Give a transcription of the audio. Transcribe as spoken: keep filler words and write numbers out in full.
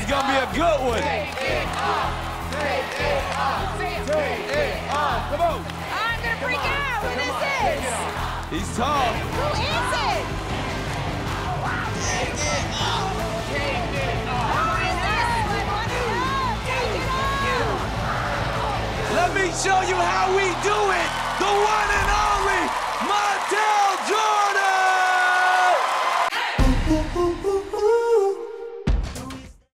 gonna be a good one. Take it off. Take it off. Take it off. Come on. I'm gonna freak out. Who this is? He's tall. Who is it? Take it off. Take it off. Who is this? Take it off. Let me show you how we do it.